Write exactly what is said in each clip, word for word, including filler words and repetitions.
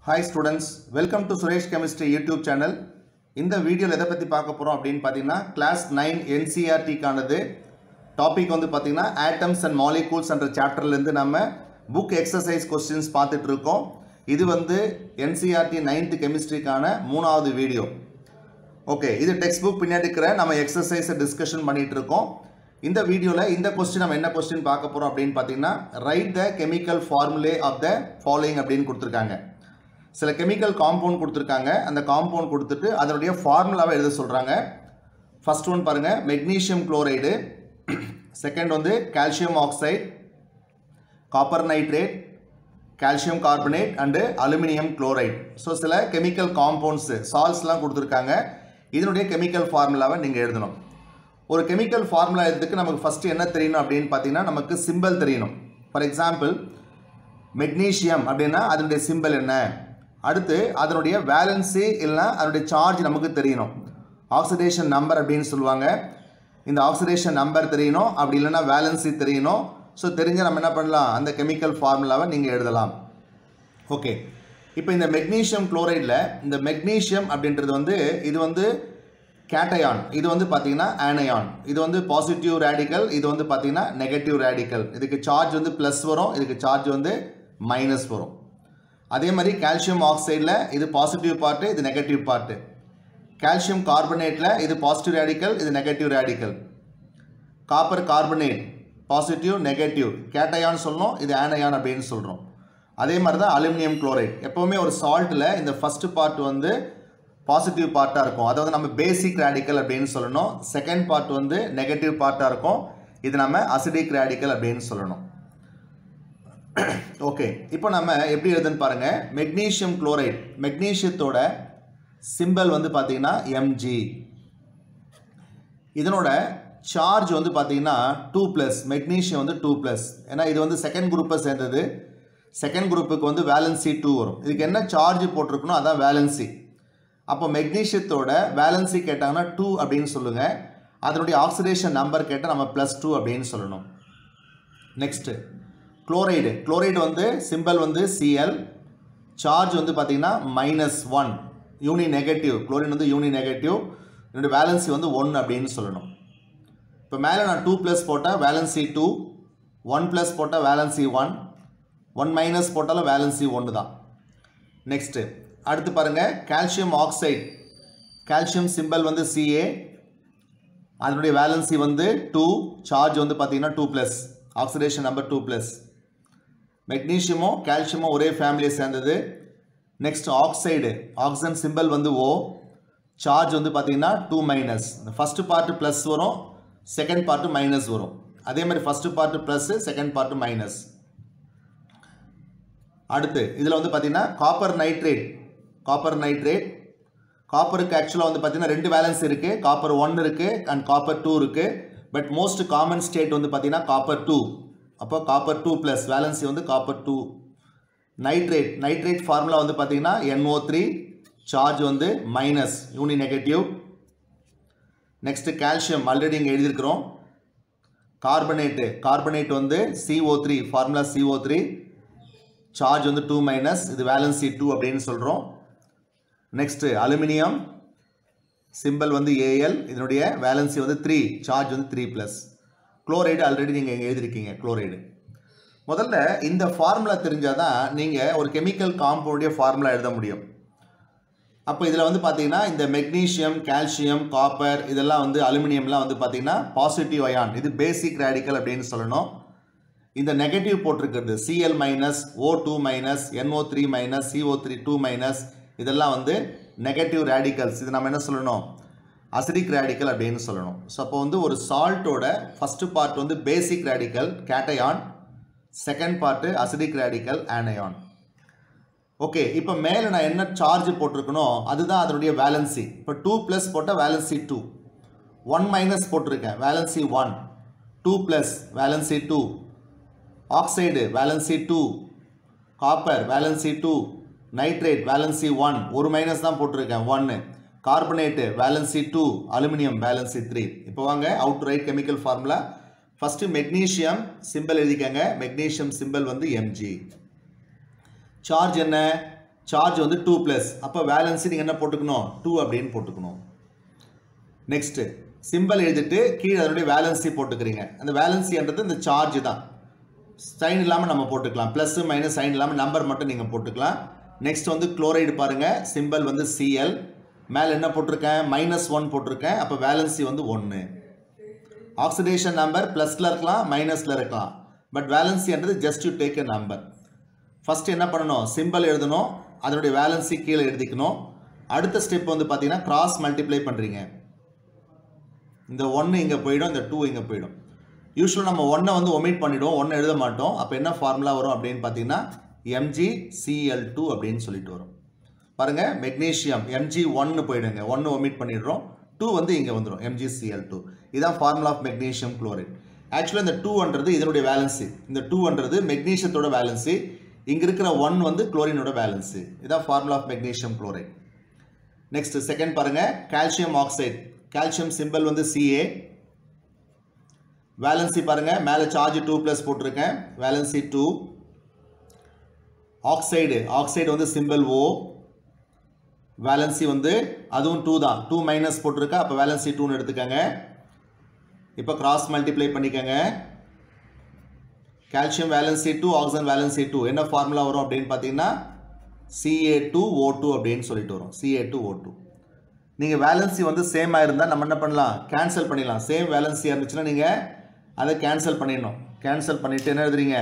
Hi students, welcome to Suresh Chemistry YouTube channel. இந்த வீடியோல எதை பத்தி பார்க்க போறோம் அப்படினு பாத்தீங்கன்னா class nine N C E R T கானது டாபிக் வந்து பாத்தீங்கன்னா atoms and molecules என்ற சாப்டர்ல இருந்து நம்ம book exercise questions பார்த்துட்டு இருக்கோம். இது வந்து N C E R T ninth chemistry கான மூணாவது வீடியோ. ஓகே, இது டெக்ஸ்ட் புக் பின்னாடி இருக்கிற நம்ம எக்ஸர்சைஸ் டிஸ்கஷன் பண்ணிட்டு இருக்கோம். இந்த வீடியோல இந்த क्वेश्चन நம்ம என்ன क्वेश्चन பார்க்க போறோம் அப்படினு பாத்தீங்கன்னா write the chemical formulae of the following அப்படினு கொடுத்திருக்காங்க. சில கெமிக்கல் காம்பவுண்ட் கொடுத்திருக்காங்க. அந்த காம்பவுண்ட் கொடுத்துட்டு அதனுடைய ஃபார்முலாவை எழுத சொல்றாங்க. ஃபர்ஸ்ட் ஒன் பாருங்க, மெக்னீசியம் குளோரைடு, செகண்ட் வந்து calcium oxide, copper nitrate, calcium carbonate and aluminium chloride. So சில கெமிக்கல் காம்பவுண்ட்ஸ் சால்ட்ஸ்லாம் கொடுத்துருக்காங்க. இதனுடைய கெமிக்கல் ஃபார்முலாவை நீங்கள் எழுதணும். ஒரு கெமிக்கல் ஃபார்முலா எழுதுறதுக்கு நமக்கு ஃபர்ஸ்ட் என்ன தெரியணும் அப்படின்னு பார்த்தீங்கன்னா நமக்கு சிம்பிள் தெரியணும். ஃபார் எக்ஸாம்பிள் மெக்னீசியம் அப்படின்னா அதனுடைய சிம்பிள் என்ன, அடுத்து அதனுடைய வேலன்சி இல்லைனா அதனுடைய சார்ஜ் நமக்கு தெரியணும். ஆக்சிடேஷன் நம்பர் அப்படின்னு சொல்லுவாங்க. இந்த ஆக்சிடேஷன் நம்பர் தெரியணும், அப்படி இல்லைனா வேலன்சி தெரியணும். ஸோ தெரிஞ்ச நம்ம என்ன பண்ணலாம், அந்த கெமிக்கல் ஃபார்முலாவை நீங்கள் எழுதலாம். ஓகே, இப்போ இந்த மெக்னீசியம் குளோரைடில் இந்த மெக்னீசியம் அப்படின்றது வந்து இது வந்து கேட்டயான், இது வந்து பார்த்தீங்கன்னா ஆனயான், இது வந்து பாசிட்டிவ் ரேடிக்கல், இது வந்து பார்த்தீங்கன்னா நெகட்டிவ் ரேடிக்கல். இதுக்கு சார்ஜ் வந்து ப்ளஸ் வரும், இதுக்கு சார்ஜ் வந்து மைனஸ் வரும். அதே மாதிரி கால்சியம் ஆக்சைடில் இது பாசிட்டிவ் பார்ட்டு, இது நெகட்டிவ் பார்ட்டு. கால்சியம் கார்பனேட்டில் இது பாசிட்டிவ் ரேடிக்கல், இது negative radical. Copper carbonate positive negative, cation சொல்லணும், இது ஆனயான் அப்படின்னு சொல்கிறோம். அதே மாதிரி தான் அலுமினியம் குளோரைட். எப்போவுமே ஒரு சால்ட்டில் இந்த ஃபஸ்ட்டு பார்ட் வந்து பாசிட்டிவ் பார்ட்டாக இருக்கும், அதை வந்து நம்ம பேசிக் ரேடிக்கல் அப்படின்னு சொல்லணும். செகண்ட் பார்ட் வந்து நெகட்டிவ் பார்ட்டாக இருக்கும், இது நம்ம அசிடிக் ரேடிக்கல் அப்படின்னு சொல்லணும். ஓகே, இப்போ நம்ம எப்படி எழுதுன்னு பாருங்க. மெக்னீசியம் குளோரைட், மெக்னீசியத்தோட சிம்பல் வந்து பார்த்தீங்கன்னா Mg. இதனோட சார்ஜ் வந்து பார்த்தீங்கன்னா டூ ப்ளஸ், மெக்னீசியம் வந்து டூ ப்ளஸ். ஏன்னா இது வந்து செகண்ட் குரூப்பை சேர்ந்தது. செகண்ட் குரூப்புக்கு வந்து வேலன்சி டூ வரும். இதுக்கு என்ன சார்ஜ் போட்டிருக்கணும், அதான் வேலன்சி. அப்போ மெக்னீசியத்தோட வேலன்சி கேட்டாங்கன்னா டூ அப்படின்னு சொல்லுங்கள். அதனுடைய ஆக்சிடேஷன் நம்பர் கேட்டால் நம்ம ப்ளஸ் டூ அப்படின்னு சொல்லணும். நெக்ஸ்ட்டு குளோரைடு, குளோரைடு வந்து சிம்பிள் வந்து Cl, சார்ஜ் வந்து பார்த்தீங்கன்னா minus one, uni negative. Chloride வந்து யூனி நெகட்டிவ், என்னுடைய வேலன்சி வந்து ஒன் அப்படின்னு சொல்லணும். இப்போ மேலே நான் டூ ப்ளஸ் போட்டால் வேலன்சி டூ, ஒன் ப்ளஸ் போட்டால் வேலன்சி ஒன், ஒன் மைனஸ் போட்டாலும் வேலன்சி ஒன்று தான். நெக்ஸ்ட்டு அடுத்து பாருங்கள், கால்சியம் ஆக்சைடு, கால்சியம் சிம்பிள் வந்து Ca, அதனுடைய வேலன்சி வந்து டூ, சார்ஜ் வந்து பார்த்தீங்கன்னா two plus, oxidation number two plus. மெக்னீசியமும் கால்சியமும் ஒரே ஃபேமிலியை சேர்ந்தது. நெக்ஸ்ட் ஆக்சைடு, ஆக்சிஜன் சிம்பிள் வந்து O, சார்ஜ் வந்து பார்த்தீங்கன்னா two minus. First part plus வரும், செகண்ட் பார்ட்டு மைனஸ் வரும். அதே மாதிரி first part plus, second part minus. அடுத்து இதில் வந்து பார்த்தீங்கன்னா காப்பர் நைட்ரேட், காப்பர் நைட்ரேட், காப்பருக்கு ஆக்சுவலாக வந்து பார்த்தீங்கன்னா ரெண்டு வேலன்ஸ் இருக்குது. காப்பர் ஒன் இருக்குது அண்ட் காப்பர் டூ இருக்குது. பட் மோஸ்ட் காமன் ஸ்டேட் வந்து பார்த்தீங்கன்னா காப்பர் டூ. அப்போ காப்பர் டூ ப்ளஸ், வேலன்சி வந்து copper two. Nitrate, nitrate formula வந்து பார்த்தீங்கன்னா N O த்ரீ, சார்ஜ் வந்து minus, uni negative. Next calcium already இங்கே எழுதியிருக்கிறோம். கார்பனேட்டு, கார்பனேட் வந்து C O three, formula C O three, charge வந்து two minus, இது valency two அப்படின்னு சொல்கிறோம். நெக்ஸ்ட்டு அலுமினியம் சிம்பிள் வந்து Al, இதனுடைய வேலன்சி வந்து த்ரீ, சார்ஜ் வந்து த்ரீ ப்ளஸ். குளோரைடு ஆல்ரெடி நீங்கள் இங்கே எழுதியிருக்கீங்க குளோரைடு. முதல்ல இந்த ஃபார்முலா தெரிஞ்சால் தான் நீங்கள் ஒரு கெமிக்கல் காம்பவுண்டுடைய ஃபார்முலா எழுத முடியும். அப்போ இதில் வந்து பார்த்தீங்கன்னா இந்த மெக்னீசியம், கால்சியம், காப்பர், இதெல்லாம் வந்து அலுமினியம்லாம் வந்து பார்த்தீங்கன்னா பாசிட்டிவ் அயான், இது பேசிக் ரேடிக்கல் அப்படின்னு சொல்லணும். இந்த நெகட்டிவ் போட்டிருக்கிறது Cl minus, O two minus, N O three minus, C O three two minus, இதெல்லாம் வந்து நெகட்டிவ் ரேடிக்கல்ஸ். இது நம்ம என்ன சொல்லணும், அசிடிக் ரேடிக்கல் அப்படின்னு சொல்லணும். ஸோ அப்போ வந்து ஒரு சால்ட்டோட ஃபஸ்ட்டு பார்ட் வந்து basic radical cation, second part acidic radical anion. Okay, இப்போ மேலே நான் என்ன சார்ஜ் போட்டிருக்கணும் அதுதான் அதனுடைய வேலன்சி. இப்போ டூ ப்ளஸ் போட்டால் வேலன்சி டூ, ஒன் மைனஸ் போட்டிருக்கேன் valency one, two plus valency two, oxide valency two, copper valency two, nitrate valency one, ஒரு மைனஸ் தான் போட்டிருக்கேன் ஒன்று, carbonate valency two, aluminium valency three. இப்போ வாங்க out to write chemical formula. First magnesium symbol எழுதிக்கங்க. Magnesium symbol வந்து Mg. Charge என்ன, charge வந்து டூ ப்ளஸ், அப்போ வேலன்சி நீங்கள் என்ன போட்டுக்கணும், டூ அப்படின்னு போட்டுக்கணும். நெக்ஸ்ட்டு சிம்பிள் எழுதிட்டு கீழே அதனுடைய வேலன்சி போட்டுக்கிறீங்க. அந்த வேலன்சின்றது இந்த சார்ஜ் தான், சைன் இல்லாமல் நம்ம போட்டுக்கலாம், ப்ளஸ் மைனஸ் சைன் இல்லாமல் நம்பர் மட்டும் நீங்கள் போட்டுக்கலாம். நெக்ஸ்ட் வந்து குளோரைடு பாருங்கள், சிம்பிள் வந்து சிஎல், மேலே என்ன போட்டிருக்கேன், மைனஸ் ஒன் போட்டிருக்கேன், அப்போ வேலன்சி வந்து ஒன்று. ஆக்சிடேஷன் நம்பர் ப்ளஸில் இருக்கலாம் மைனஸில் இருக்கலாம், பட் வேலன்சின்றது just you take a number. First என்ன பண்ணணும், சிம்பிள் எழுதணும், அதனுடைய வேலன்சி கீழே எழுதிக்கணும். அடுத்த ஸ்டெப் வந்து பார்த்தீங்கன்னா கிராஸ் மல்டிப்ளை பண்ணுறீங்க. இந்த ஒன்று இங்கே போயிடும், இந்த டூ இங்கே போயிடும். யூஸ்வலாக நம்ம ஒன்றை வந்து ஒமிட் பண்ணிவிடுவோம், ஒன்று எழுத மாட்டோம். அப்போ என்ன ஃபார்முலா வரும் அப்படின்னு பார்த்தீங்கன்னா எம்ஜி சிஎல் டூ அப்படின்னு சொல்லிட்டு வரும். பாருங்கள், மெக்னீஷியம் எம்ஜி ஒன்று போயிடுங்க, ஒன்று ஒமிட் பண்ணிடுறோம், டூ வந்து இங்கே வந்துடும், எம்ஜி சிஎல் டூ. இதுதான் ஃபார்முலா ஆஃப் மெக்னீஷியம் குளோரைட். ஆக்சுவலாக இந்த டூன்றது இதனுடைய வேலன்சி, இந்த டூன்றது மெக்னீஷியத்தோட வேலன்சி, இங்கே இருக்கிற ஒன் வந்து குளோரினோட வேலன்சி. இதுதான் formula of magnesium chloride. Next second பாருங்கள், கால்சியம் ஆக்சைடு, கால்சியம் சிம்பிள் வந்து சிஏ, வேலன்சி பாருங்கள், மேலே சார்ஜ் டூ ப்ளஸ் போட்டிருக்கேன், வேலன்சி டூ. ஆக்சைடு, ஆக்சைடு வந்து சிம்பிள் ஓ, வேலன்சி வந்து அதுவும் டூ தான், டூ மைனஸ் போட்டிருக்கேன், அப்போ வேலன்சி டூன்னு எடுத்துக்கங்க. இப்போ கிராஸ் மல்டிப்ளை பண்ணிக்கங்க. Calcium valency two, oxygen valency two, என்ன ஃபார்முலா வரும் அப்படின்னு பார்த்தீங்கன்னா சிஏ டூ ஓ டூ அப்படின்னு சொல்லிட்டு வரும், சிஏ டூ ஓ டூ. நீங்கள் வேலன்சி வந்து சேமாக இருந்தால் நம்ம என்ன பண்ணலாம், கேன்சல் பண்ணிடலாம். சேம் வேலன்சியாக இருந்துச்சுன்னா நீங்கள் அதை கேன்சல் பண்ணிடணும். கேன்சல் பண்ணிவிட்டு என்ன எழுதுறீங்க,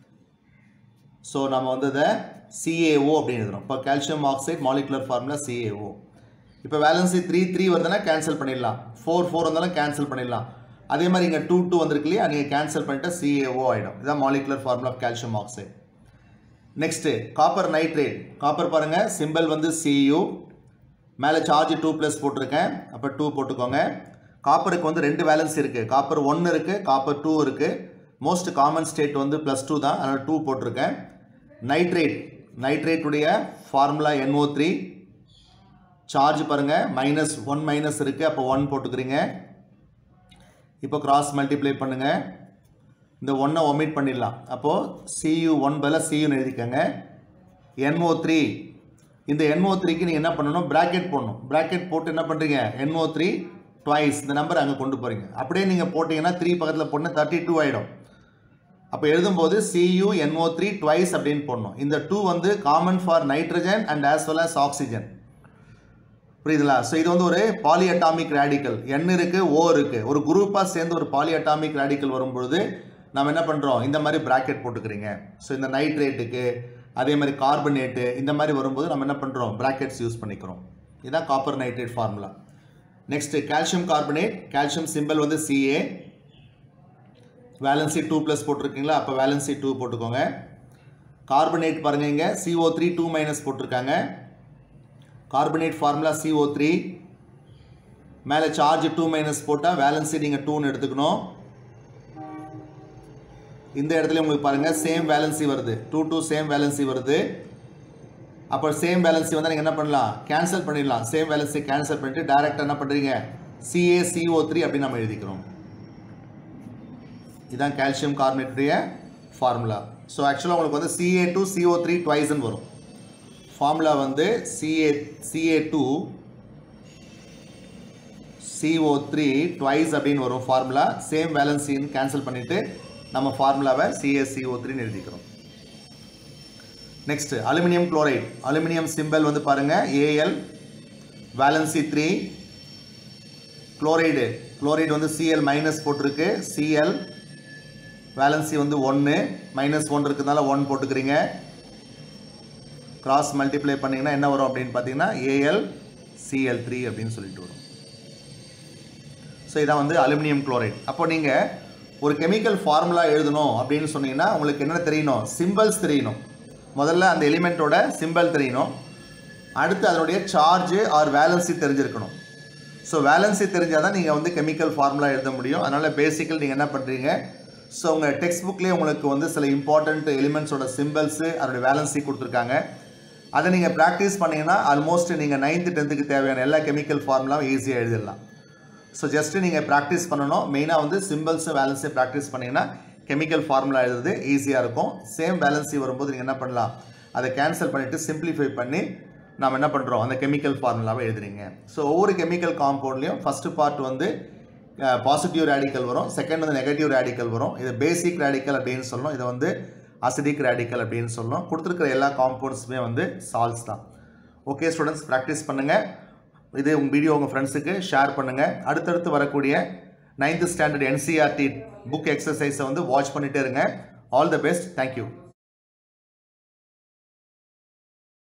ஸோ நம்ம வந்து அதை சிஏஓ அப்படின்னு எழுதுறோம். இப்போ calcium oxide molecular formula C A O. இப்போ வேலன்சி த்ரீ த்ரீ வருதுன்னா கேன்சல் பண்ணிடலாம், ஃபோர் ஃபோர் வந்தாலும் கேன்சல் பண்ணிடலாம். அதே மாதிரி இங்கே டூ டூ வந்திருக்கு இல்லையா, நீங்கள் கேன்சல் பண்ணிட்டு சிஏஓ ஆகிடும். இதுதான் molecular formula of calcium oxide. Next copper nitrate, copper பாருங்கள், சிம்பிள் வந்து சியூ, மேலே சார்ஜ் டூ ப்ளஸ் போட்டிருக்கேன், அப்போ டூ போட்டுக்கோங்க. காப்பருக்கு வந்து ரெண்டு வேலன்ஸ் இருக்குது, காப்பர் ஒன்று இருக்குது, காப்பர் டூ இருக்குது. மோஸ்ட் காமன் ஸ்டேட் வந்து ப்ளஸ் டூ தான், அதனால் டூ போட்டிருக்கேன். நைட்ரேட், நைட்ரேட்டுடைய formula N O three, charge பாருங்கள் மைனஸ் ஒன் மைனஸ் இருக்குது, அப்போ ஒன் போட்டுக்கிறீங்க. இப்போ கிராஸ் மல்டிப்ளை பண்ணுங்கள், இந்த ஒன்றை ஒமிட் பண்ணிடலாம், அப்போது சியூ ஒன் பதில் சியூன்னு எழுதிக்கங்க. என் ஓ த்ரீ, இந்த என் ஓ த்ரீக்கு நீங்கள் என்ன பண்ணணும், ப்ராக்கெட் போடணும். ப்ராக்கெட் போட்டு என்ன பண்ணுறீங்க, என் ஓ த்ரீ ட்வைஸ், இந்த நம்பர் அங்கே கொண்டு போகிறீங்க. அப்படியே நீங்கள் போட்டிங்கன்னா த்ரீ பக்கத்தில் போட்டுன்னா தேர்ட்டி டூ ஆகிடும். அப்போ எழுதும்போது C U N O three twice அப்படின்னு போடணும். இந்த டூ வந்து common for nitrogen and as well as oxygen, புரியுதுங்களா? ஸோ இது வந்து ஒரு பாலி அட்டாமிக் ரேடிக்கல், என் இருக்குது ஓ இருக்குது, ஒரு குரூப்பாக சேர்ந்து ஒரு பாலி அட்டாமிக் ரேடிக்கல் வரும்பொழுது நம்ம என்ன பண்ணுறோம், இந்த மாதிரி ப்ராக்கெட் போட்டுக்கிறீங்க. ஸோ இந்த நைட்ரேட்டுக்கு அதே மாதிரி கார்பனேட்டு இந்த மாதிரி வரும்போது நம்ம என்ன பண்ணுறோம், ப்ராக்கெட்ஸ் யூஸ் பண்ணிக்கிறோம். இதுதான் copper nitrate formula. Next calcium carbonate, calcium symbol வந்து சிஏ, வேலன்சி டூ ப்ளஸ் போட்டிருக்கீங்களா, அப்போ வேலன்சி டூ போட்டுக்கோங்க. கார்பனேட் பாருங்கள், இங்கே சிஓ த்ரீ டூ மைனஸ் போட்டிருக்காங்க, கார்பனேட் ஃபார்முலா சிஓ த்ரீ, மேலே சார்ஜ் டூ மைனஸ் போட்டால் வேலன்சி நீங்கள் டூன்னு எடுத்துக்கணும். இந்த இடத்துல உங்களுக்கு பாருங்கள் சேம் வேலன்சி வருது, டூ டூ சேம் வேலன்சி வருது. அப்போ சேம் வேலன்சி வந்தால் நீங்கள் என்ன பண்ணலாம், கேன்சல் பண்ணிடலாம். சேம் வேலன்சி கேன்சல் பண்ணிவிட்டு டேரெக்டாக என்ன பண்ணுறீங்க, சிஏ சிஓ த்ரீ அப்படின்னு நம்ம எழுதிக்கிறோம். இதுதான் கால்சியம் கார்பனேட்டுடைய ஃபார்முலா. ஸோ ஆக்சுவலாக உங்களுக்கு வந்து சிஏ டூ சிஓ த்ரீ ட்வைஸ்ன்னு வரும். ஃபார்முலா வந்து C A C A two C O three twice அப்படின்னு வரும் ஃபார்முலா. சேம் வேலன்சின்னு கேன்சல் பண்ணிவிட்டு நம்ம ஃபார்முலாவை சிஏ சிஓ த்ரீன்னு எழுதிக்கிறோம். Next aluminium chloride, aluminium symbol வந்து பாருங்கள் A L, valency three. Chloride, chloride வந்து சிஎல் மைனஸ் போட்டிருக்கு, சிஎல் வேலன்சி வந்து ஒன்று, மைனஸ் ஒன் இருக்கிறதுனால ஒன் போட்டுக்கிறீங்க. கிராஸ் மல்டிப்ளை பண்ணிங்கன்னா என்ன வரும் அப்படின்னு பார்த்தீங்கன்னா ஏஎல் சிஎல் த்ரீ அப்படின்னு சொல்லிட்டு வரும். ஸோ இதான் வந்து அலுமினியம் குளோரைட். அப்போ நீங்கள் ஒரு கெமிக்கல் ஃபார்முலா எழுதணும் அப்படின்னு சொன்னீங்கன்னா உங்களுக்கு என்ன தெரியணும், சிம்பிள்ஸ் தெரியணும். முதல்ல அந்த எலிமெண்ட்டோட சிம்பிள் தெரியணும், அடுத்து அதனுடைய சார்ஜ் ஆர் வேலன்சி தெரிஞ்சிருக்கணும். ஸோ வேலன்சி தெரிஞ்சால் தான் நீங்கள் வந்து கெமிக்கல் ஃபார்முலா எழுத முடியும். அதனால் பேசிக்கல் நீங்கள் என்ன பண்ணுறீங்க, ஸோ உங்கள் டெக்ஸ்ட் புக்லேயே உங்களுக்கு வந்து சில இம்பார்ட்டண்ட் எலிமெண்ட்ஸோட சிம்பிள்ஸு அதோடைய வேலன்சி கொடுத்துருக்காங்க. அதை நீங்கள் ப்ராக்டிஸ் பண்ணிங்கன்னா ஆல்மோஸ்ட் நீங்கள் நைன்த்து டென்த்துக்கு தேவையான எல்லா கெமிக்கல் ஃபார்முலாவும் ஈஸியாக எழுதிடலாம். ஸோ ஜஸ்ட்டு நீங்கள் ப்ராக்டிஸ் பண்ணணும். மெயினாக வந்து சிம்பிள்ஸு வேலன்ஸை ப்ராக்டிஸ் பண்ணிங்கன்னா கெமிக்கல் ஃபார்முலா எழுதுறது ஈஸியாக இருக்கும். சேம் வேலன்சி வரும்போது நீங்கள் என்ன பண்ணலாம், அதை கேன்சல் பண்ணிவிட்டு சிம்பிளிஃபை பண்ணி நாம் என்ன பண்ணுறோம், அந்த கெமிக்கல் ஃபார்முலாவை எழுதுறீங்க. ஸோ ஒவ்வொரு கெமிக்கல் காம்பவுண்ட்லேயும் ஃபஸ்ட்டு பார்ட் வந்து பாசிட்டிவ் ரேடிக்கல் வரும், செகண்ட் வந்து நெகட்டிவ் ரேடிக்கல் வரும். இது பேசிக் ரேடிக்கல் அப்படின்னு சொல்லணும், இதை வந்து அசிடிக் ரேடிக்கல் அப்படின்னு சொல்லணும். கொடுத்துருக்கிற எல்லா காம்பவுண்ட்ஸுமே வந்து சால்ட்ஸ் தான். ஓகே ஸ்டூடெண்ட்ஸ், ப்ராக்டிஸ் பண்ணுங்கள். இது உங்கள் வீடியோ உங்கள் ஃப்ரெண்ட்ஸுக்கு ஷேர் பண்ணுங்கள். அடுத்தடுத்து வரக்கூடிய நைன்த் ஸ்டாண்டர்ட் என்சிஆர்டி புக் எக்ஸசைஸை வந்து வாட்ச் பண்ணிகிட்டே இருங்க. All the best. தேங்க்யூ.